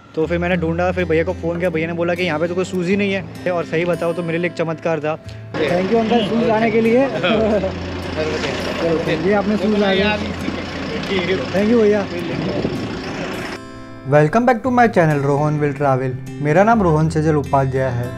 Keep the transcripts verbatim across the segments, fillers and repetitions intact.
तो फिर मैंने ढूंढा, फिर भैया को फ़ोन किया, भैया ने बोला कि यहाँ पे तो कोई शूज़ ही नहीं है। और सही बताओ तो मेरे लिए एक चमत्कार था। थैंक यू अंकल शूज़ लाने के लिए। ये आपने शूज़ ला दिया, थैंक यू भैया। Welcome back to my channel Rohan will travel. मेरा नाम रोहन सेजल उपाध्याय है।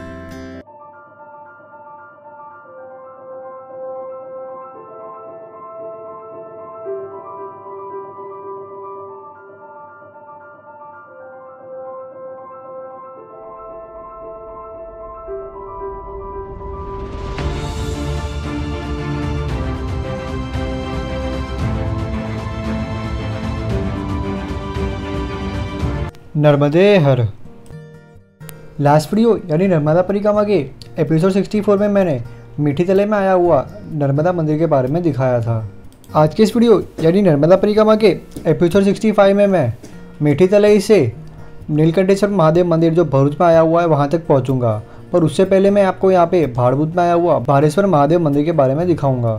नर्मदे हर। लास्ट वीडियो यानी नर्मदा परिक्रमा के एपिसोड चौंसठ में मैंने मीठी तले में आया हुआ नर्मदा मंदिर के बारे में दिखाया था। आज के इस वीडियो यानी नर्मदा परिक्रमा के एपिसोड पैंसठ में मैं मीठी तले से नीलकंठेश्वर महादेव मंदिर जो भरूच में आया हुआ है वहाँ तक पहुँचूँगा। पर उससे पहले मैं आपको यहाँ पे भाड़भूत में आया हुआ भारेश्वर महादेव मंदिर के बारे में दिखाऊँगा।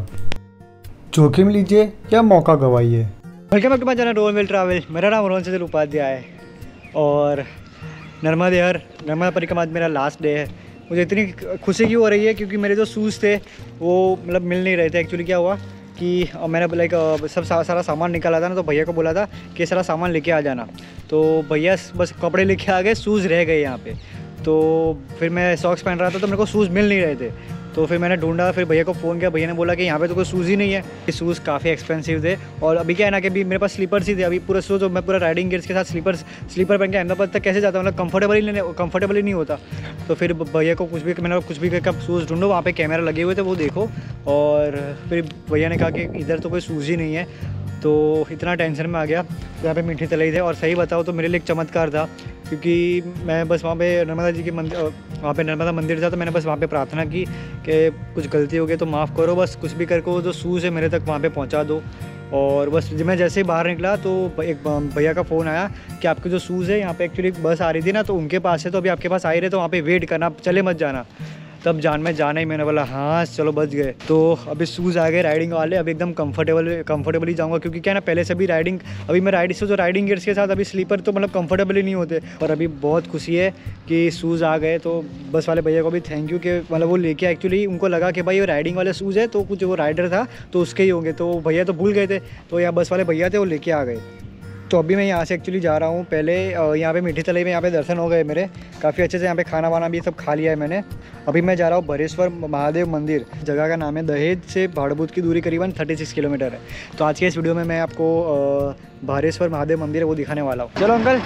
जोखिम लीजिए या मौका गवाइए। Welcome back to my channel Rohan will travel. मेरा नाम रोहन सेजल उपाध्याय है और नर्मदे हर नर्मदा परिक्रमा आज मेरा लास्ट डे है। मुझे इतनी खुशी क्यों हो रही है क्योंकि मेरे जो शूज़ थे वो मतलब मिल नहीं रहे थे। एक्चुअली क्या हुआ कि मैंने लाइक सब सा, सारा सामान निकाला था ना, तो भैया को बोला था कि सारा सामान लेके आ जाना। तो भैया बस कपड़े लेके आ गए, शूज़ रह गए यहाँ पे। तो फिर मैं सॉक्स पहन रहा था तो मेरे को शूज़ मिल नहीं रहे थे। तो फिर मैंने ढूंढा, फिर भैया को फ़ोन किया, भैया ने बोला कि यहाँ पे तो कोई शूज़ ही नहीं है। ये शूज़ काफ़ी एक्सपेंसिव थे और अभी क्या है ना कि अभी मेरे पास स्लीपर्स ही थे। अभी पूरा शूज़ मैं पूरा राइडिंग गियर्स के साथ स्लीपर्स स्लीपर पहन के अहमदाबाद तक कैसे जाता हूँ, मतलब कंफर्टेबल ही नहीं कंफर्टेबल ही नहीं होता। तो फिर भैया को कुछ भी मैंने कुछ भी करके शूज़ ढूंढो, वहाँ पे कैमरा लगे हुए थे वो देखो। और फिर भैया ने कहा कि इधर तो कोई शूज़ ही नहीं है। तो इतना टेंशन में आ गया। यहाँ पे मीठी तलाई थे और सही बताओ तो मेरे लिए एक चमत्कार था क्योंकि मैं बस वहाँ पे नर्मदा जी के मंदिर वहाँ पे नर्मदा मंदिर था। तो मैंने बस वहाँ पे प्रार्थना की कि कुछ गलती हो गई तो माफ़ करो, बस कुछ भी करके वो जो शूज़ है मेरे तक वहाँ पे पहुँचा दो। और बस जब मैं जैसे ही बाहर निकला तो एक भैया का फ़ोन आया कि आपके जो शूज़ है यहाँ पे एक्चुअली बस आ रही थी ना, तो उनके पास है, तो अभी आपके पास आ ही रहे, तो वहाँ पे वेट करना, चले मत जाना। तब जान में जाना ही, मैंने बोला हाँ चलो बच गए। तो अभी शूज़ आ गए राइडिंग वाले, अभी एकदम कंफर्टेबल कंफर्टेबली जाऊँगा क्योंकि क्या है ना, पहले से भी राइडिंग अभी मैं राइड से जो राइडिंग गियर्स के साथ अभी स्लीपर तो मतलब कंफर्टेबल ही नहीं होते। और अभी बहुत खुशी है कि शूज़ आ गए। तो बस वाले भैया को भी थैंक यू कि मतलब वो लेके, एक्चुअली उनको लगा कि भाई वो राइडिंग वाले शूज़ है तो कुछ वो राइडर था तो उसके ही होंगे, तो भैया तो भूल गए थे। तो यहाँ बस वाले भैया थे वो लेके आ गए। तो अभी मैं यहाँ से एक्चुअली जा रहा हूँ। पहले यहाँ पे मीठी तलाई में यहाँ पे दर्शन हो गए मेरे काफ़ी अच्छे से। यहाँ पे खाना वाना भी सब खा लिया है मैंने। अभी मैं जा रहा हूँ भारेश्वर महादेव मंदिर। जगह का नाम है दहेज से भाड़भूत की दूरी करीबन छत्तीस किलोमीटर है। तो आज के इस वीडियो में मैं आपको भारेश्वर महादेव मंदिर है वो दिखाने वाला हूँ। चलो अंकल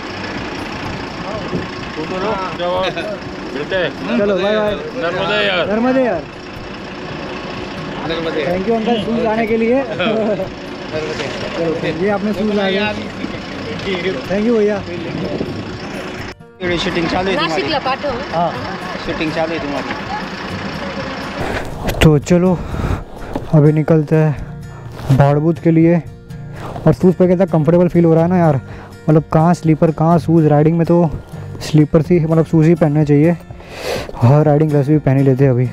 चलो बाय बाय। नर्मदे यार नर्मदे यार थैंक यू अंकल शूज़ लाने के लिए। ये आपने शूज़ ला दिया, थैंक यू भैया। शूटिंग चालू है तुम्हारी? हाँ शूटिंग चालू है तुम्हारी। तो चलो अभी निकलते हैं भाड़भूत के लिए। और शूज़ पे कितना कंफर्टेबल फील हो रहा है ना यार, मतलब कहाँ स्लीपर कहाँ शूज़। राइडिंग में तो स्लीपर ही मतलब शूज़ ही पहनने चाहिए। हाँ राइडिंग ग्लव्स भी पहन ही लेते हैं अभी।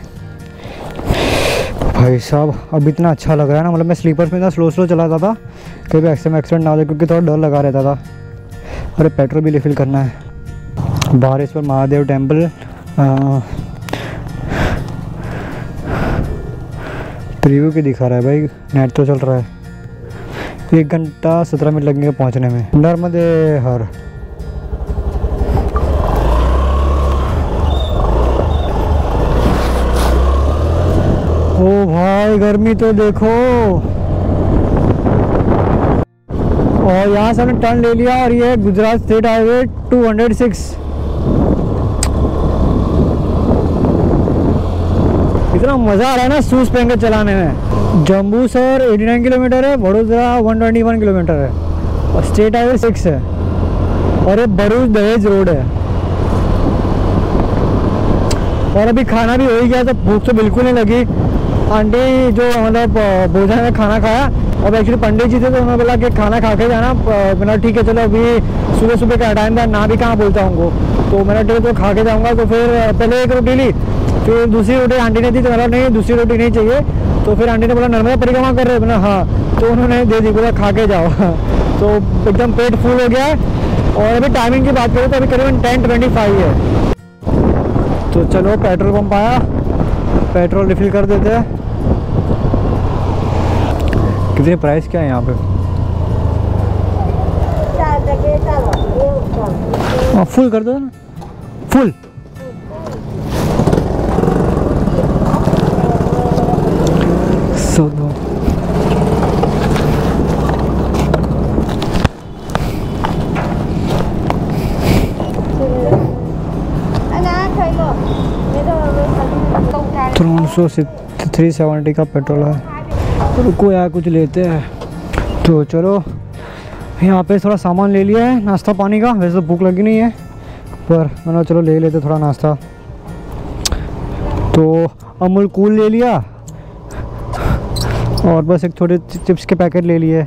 भाई साहब अब इतना अच्छा लग रहा है ना, मतलब मैं स्लीपर्स में इतना स्लो स्लो चलाता था कभी एक्सीडेंट एक्सीडेंट ना हो जाए क्योंकि थोड़ा डर लगा रहता था। अरे पेट्रोल भी रिफिल करना है। भारेश्वर महादेव टेम्पल प्रीव्यू की दिखा रहा है भाई, नेट तो चल रहा है। एक घंटा सत्रह मिनट लगेंगे पहुंचने में। नर्मदे हर। ओ भाई गर्मी तो देखो। और यहाँ से हमने टर्न ले लिया और ये Gujarat state highway two hundred six. इतना मज़ा आ रहा है ना शूज़ पहन के चलाने में। जम्मू शहर नवासी किलोमीटर है, वडोदरा एक सौ इक्कीस किलोमीटर है और स्टेट हाईवे सिक्स है। और ये भरूच दहेज रोड है। और अभी खाना भी हो ही गया तो भूख तो बिल्कुल नहीं लगी। आंटी जो मतलब भोजन में खाना खाया, अब एक्चुअली पंडित जी थे तो उन्होंने बोला कि खाना खा के जाना। मैंने ठीक है चलो, अभी सुबह सुबह का टाइम था ना भी कहाँ बोलता हूँ, तो मैंने ठीक तो खा के जाऊँगा। तो फिर पहले एक रोटी ली, फिर दूसरी रोटी आंटी ने दी तो बोला नहीं दूसरी रोटी नहीं चाहिए। तो फिर आंटी ने बोला नर्मदा परिक्रमा कर रहे हो? बोला हाँ। तो उन्होंने दे दी, बोला खा के जाओ। तो एकदम पेट फुल हो गया और अभी टाइमिंग की बात करें तो अभी करीबन टेन ट्वेंटी फाइव है। तो चलो पेट्रोल पंप आया, पेट्रोल रिफिल कर देते हैं। कितने प्राइस क्या है यहाँ पे? हाँ फुल कर दो ना, फुल। सो दो तीन सौ थ्री सेवेंटी का पेट्रोल है। रुको यार कुछ लेते हैं। तो चलो यहाँ पे थोड़ा सामान ले लिया है नाश्ता पानी का। वैसे तो भूख लगी नहीं है पर मैंने चलो ले लेते थोड़ा नाश्ता। तो अमूल कूल ले लिया और बस एक थोड़े चिप्स के पैकेट ले लिए।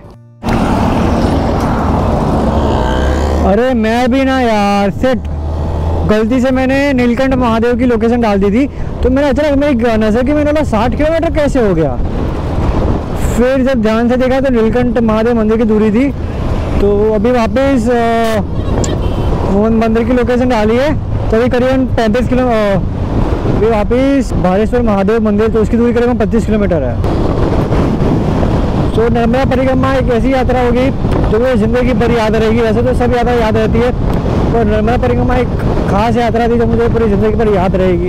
अरे मैं भी ना यार सेट गलती से मैंने नीलकंठ महादेव की लोकेशन डाल दी थी, तो मैंने अचानक मेरी नज़र की मैंने बोला साठ किलोमीटर कैसे हो गया। फिर जब ध्यान से देखा तो नीलकंठ महादेव मंदिर की दूरी थी। तो अभी वापस मंदिर की लोकेशन डाली है तो अभी करीबन पैंतीस किलो अभी वापस भारेश्वर महादेव मंदिर, तो उसकी दूरी करीबन पच्चीस किलोमीटर है। तो नर्मदा परिक्रमा एक ऐसी यात्रा होगी जो मुझे ज़िंदगी भर याद रहेगी। वैसे तो सब यात्रा याद रहती है पर नर्मदा परिक्रमा एक खास यात्रा थी जो मुझे पूरी ज़िंदगी भर याद रहेगी।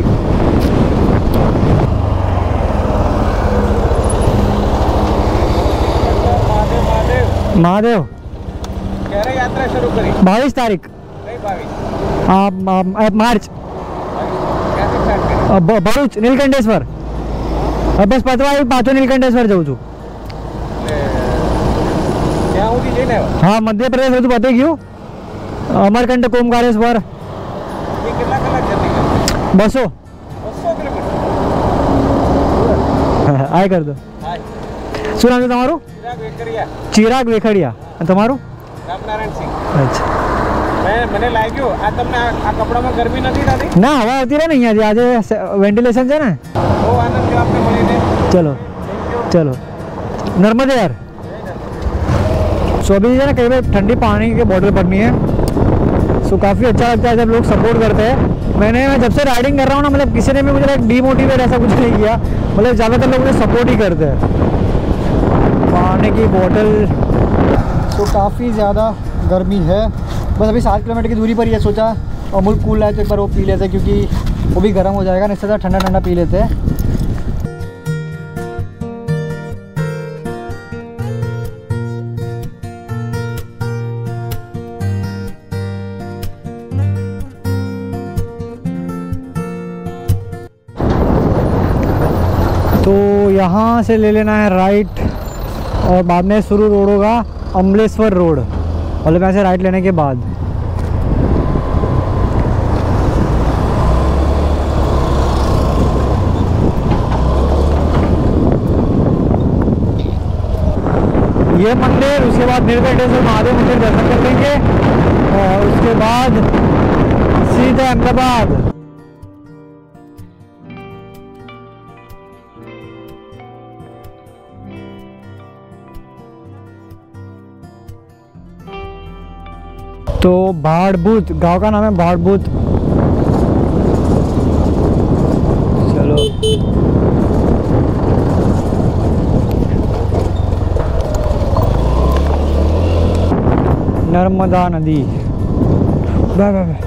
महादेव कह रहे यात्रा शुरू करी बाईस तारीख नहीं बाईस आप आप- आप मार्च कैसे स्टार्ट करी अ, ब- भरूच नीलकंठेश्वर अब बस पतवा पाँचों नीलकंठेश्वर जाऊँ छू। क्या हूँ जी ने हाँ मध्य प्रदेश तू पते क्यों अमरकंटक ओमकारेश्वर ये कितना कलाक जर्नी कर बसो बसो किलोमीटर आए कर दो। हाय શું નામ છે તમારું? चिराग वेकरिया ચિરાગ વેખડિયા અને તમારું? रामनारायण सिंह અચ્છા मैं मैंने लाग्યું આ તમને આ આ કપડામાં ગરમી નથી થતી ના હવા આવતી રહે ને અહીંયાથી આજે વેન્ટિલેશન છે ને। બહુ આનંદ થયો આપને મળીને चलो चलो नर्मदे यार। सो अभी है ना कई बार ठंडी पानी की बोतल पड़नी है। सो काफ़ी अच्छा लगता है जब लोग सपोर्ट करते हैं। मैंने जब से राइडिंग कर रहा हूँ ना मतलब किसी ने भी मुझे डीमोटिवेट ऐसा कुछ नहीं किया, मतलब ज़्यादातर लोग मुझे सपोर्ट ही करते हैं। पानी की बोतल तो काफ़ी ज़्यादा गर्मी है, बस अभी सात किलोमीटर की दूरी पर ही है। सोचा अमूल कूल है तो एक बार वो पी लेते हैं क्योंकि वो भी गर्म हो जाएगा, इससे ज़्यादा ठंडा ठंडा पी लेते हैं। तो यहाँ से ले लेना है राइट और बाद में शुरू रोड होगा अमलेश्वर रोड, मतलब यहाँ से राइट लेने के बाद। ये मंदिर, उसके बाद नीलकंठेश्वर महादेव मंदिर दर्शन कर लेंगे और उसके बाद सीधा अहमदाबाद। तो भाड़भूत गांव का नाम है भाड़भूत। चलो नर्मदा नदी बाय बाय बाय।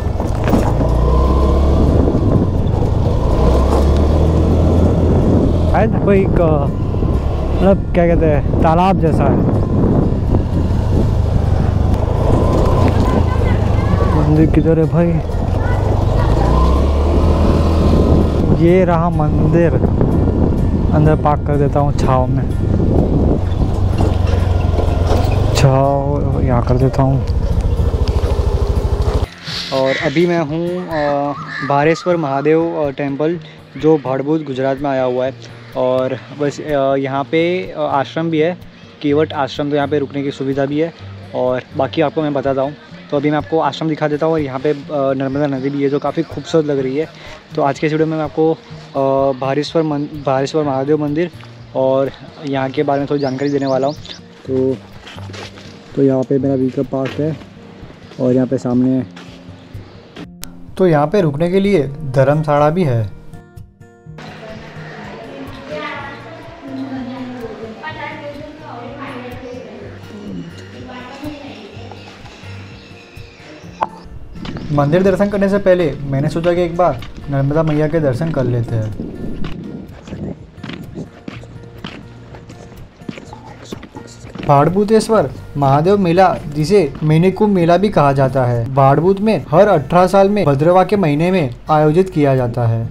कोई एक, मतलब क्या कहते हैं तालाब जैसा है। मंदिर किधर है भाई? ये रहा मंदिर, अंदर पार्क कर देता हूँ छाँव में, छाँव यहाँ कर देता हूँ। और अभी मैं हूँ भारेश्वर महादेव टेम्पल जो भाड़भूत गुजरात में आया हुआ है। और बस यहाँ पे आश्रम भी है, केवट आश्रम, तो यहाँ पे रुकने की सुविधा भी है और बाकी आपको मैं बताता हूँ। तो अभी मैं आपको आश्रम दिखा देता हूँ और यहाँ पे नर्मदा नदी भी है जो काफ़ी खूबसूरत लग रही है। तो आज के इस वीडियो में मैं आपको भारेश्वर मन भारेश्वर महादेव मंदिर और यहाँ के बारे में थोड़ी जानकारी देने वाला हूँ। तो तो यहाँ पे मेरा व्हीकल पार्क है और यहाँ पे सामने तो यहाँ पे रुकने के लिए धर्मशाला भी है। मंदिर दर्शन करने से पहले मैंने सोचा कि एक बार नर्मदा मैया के दर्शन कर लेते हैं। भाड़भूतेश्वर महादेव मेला, जिसे मैनी कुंभ मेला भी कहा जाता है, भाड़भूत में हर अठारह साल में भद्रवा के महीने में आयोजित किया जाता है।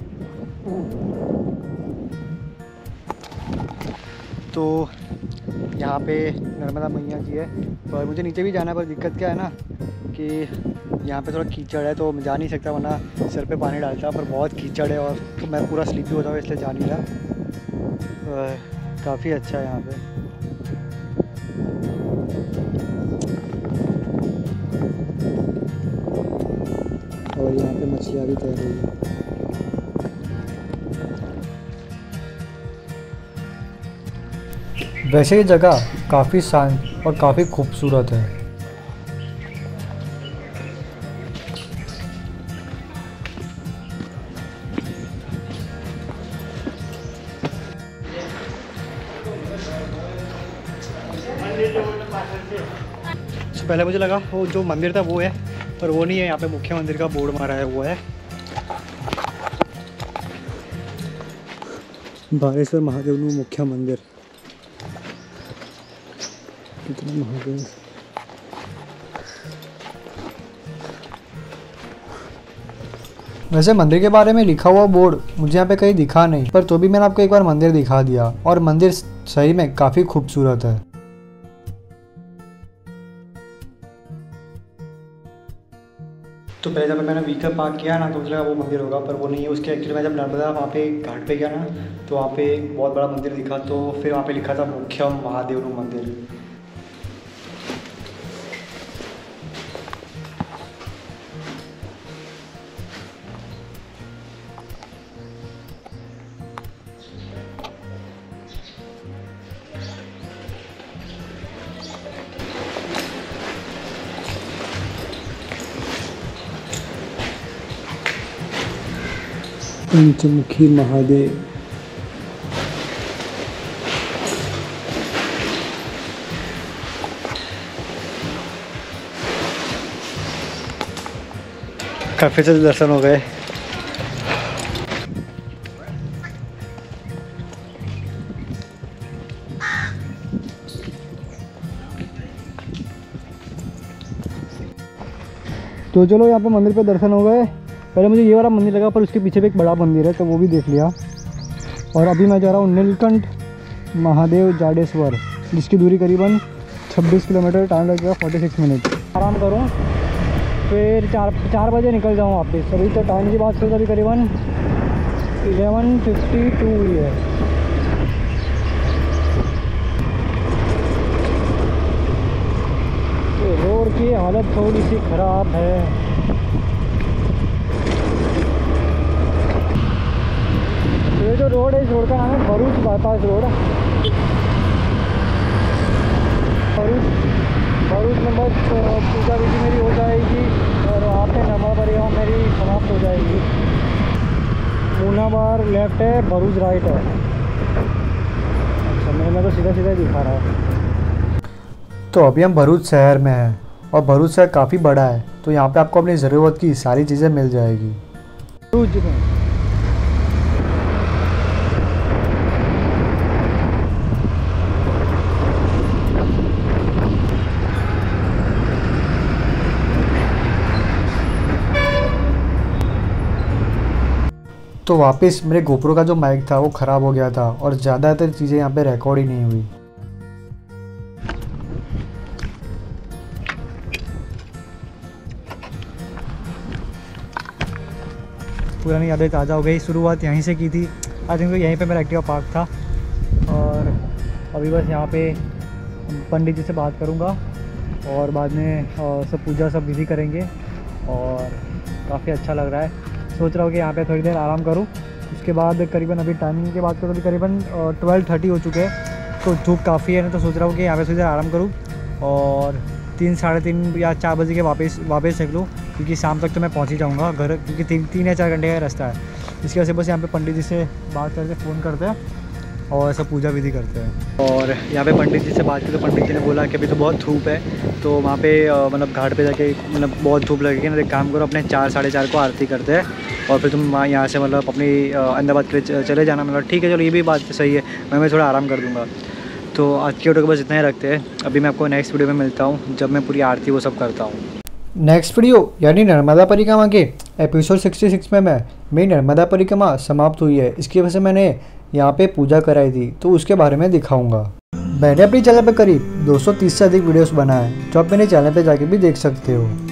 तो यहाँ पे नर्मदा मैया जी है, पर मुझे नीचे भी जाना है, पर दिक्कत क्या है ना कि यहाँ पे थोड़ा कीचड़ है, तो मैं जा नहीं सकता, वरना सर पे पानी डालता, पर बहुत कीचड़ है और तो मैं पूरा स्लीपी होता हूँ, इसलिए जा नहीं रहा। काफ़ी अच्छा है यहाँ पे। और यहाँ पे मछलियाँ भी तैर रही है। वैसे ये जगह काफ़ी शांत और काफ़ी खूबसूरत है। तो पहले मुझे लगा वो जो मंदिर था वो है, पर वो नहीं है। यहाँ पे मुख्य मंदिर का बोर्ड मारा है, वो है बारेश्वर महादेव नु मुख्य मंदिर। कितना महादेव। वैसे मंदिर के बारे में लिखा हुआ बोर्ड मुझे यहाँ पे कहीं दिखा नहीं, पर तो भी मैंने आपको एक बार मंदिर दिखा दिया, और मंदिर सही में काफ़ी खूबसूरत है। तो पहले जब मैंने व्हीकल पार्क किया ना, तो मुझे लगा वो मंदिर होगा, पर वो नहीं है। उसके एक्चुअली मैं जब नर्मदा वहाँ पे घाट पे गया ना, तो वहाँ पे एक बहुत बड़ा मंदिर दिखा, तो फिर वहाँ पे लिखा था मुख्यम महादेव नु मंदिर। पंचमुखी महादेव। काफ़ी से दर्शन हो गए। तो चलो यहाँ पे मंदिर पे दर्शन हो गए। पहले मुझे ये वाला मंदिर लगा, पर उसके पीछे भी एक बड़ा मंदिर है, तो वो भी देख लिया। और अभी मैं जा रहा हूँ नीलकंठ महादेव जाडेश्वर, जिसकी दूरी करीबन छब्बीस किलोमीटर, टाइम लगेगा छियालीस मिनट। आराम करूँ, फिर चार चार बजे निकल जाऊँ वापस। अभी तो टाइम की बात करूँ तो अभी करीबन इलेवन फिफ्टी टू हुई है। तो रोड की हालत थोड़ी सी ख़राब है। ये जो रोड है, इस रोड का नाम है भरूच बाईपास रोड। भरूच भरूच में बस पूजा विधि मेरी हो जाएगी, और वहाँ पे नर्मदा परिक्रमा मेरी समाप्त हो जाएगी। मूनाबार लेफ्ट है, भरूच राइट है। अच्छा, मेरे में तो सीधा सीधा दिखा रहा है। तो अभी हम भरूच शहर में हैं, और भरूच शहर काफ़ी बड़ा है, तो यहाँ पे आपको अपनी ज़रूरत की सारी चीज़ें मिल जाएगी। भरूच में तो वापस मेरे गोप्रो का जो माइक था वो ख़राब हो गया था, और ज़्यादातर चीज़ें यहाँ पे रिकॉर्ड ही नहीं हुई। पुरानी यादें ताज़ा हो गई। शुरुआत यहीं से की थी। आई थिंक यहीं पे मेरा एक्टिवा पार्क था, और अभी बस यहाँ पे पंडित जी से बात करूँगा, और बाद में अ, सब पूजा सब विधि करेंगे, और काफ़ी अच्छा लग रहा है। सोच रहा हूँ कि यहाँ पे थोड़ी देर आराम करूँ। उसके बाद करीबन अभी टाइमिंग की बात करूँ तो करीबन ट्वेल्व थर्टी हो चुके हैं, तो धूप काफ़ी है ना, तो सोच रहा हूँ कि यहाँ पे थोड़ी देर आराम करूँ, और तीन साढ़े तीन या चार बजे के वापस वापस निकलूँ, क्योंकि शाम तक तो मैं पहुँच ही जाऊँगा घर, क्योंकि तीन तीन या चार घंटे का रास्ता है। इसकी वजह से बस यहाँ पे पंडित जी से बात करके फ़ोन करते हैं और सब पूजा विधि करते हैं। और यहाँ पे पंडित जी से बात की तो पंडित जी ने बोला कि अभी तो बहुत धूप है, तो वहाँ पे मतलब घाट पे जाके मतलब बहुत धूप लगेगी ना, तो एक काम करो अपने चार साढ़े चार को आरती करते हैं और फिर तुम वहाँ यहाँ से मतलब अपनी अहमदाबाद के लिए चले जाना। मतलब ठीक है चलो, ये भी बात सही है, मैं मैं थोड़ा आराम कर दूँगा। तो आज की वीडियो को बस इतना ही रखते हैं। अभी मैं आपको नेक्स्ट वीडियो में मिलता हूँ जब मैं पूरी आरती वो सब करता हूँ। नेक्स्ट वीडियो यानी नर्मदा परिक्रमा के एपिसोड छियासठ में मैं मेरी नर्मदा परिक्रमा समाप्त हुई है, इसकी वजह से मैंने यहाँ पे पूजा कराई थी, तो उसके बारे में दिखाऊंगा। मैंने अपनी चैनल पे करीब दो सौ तीस से अधिक वीडियोस बनाए, जो आप मेरे चैनल पे जाके भी देख सकते हो।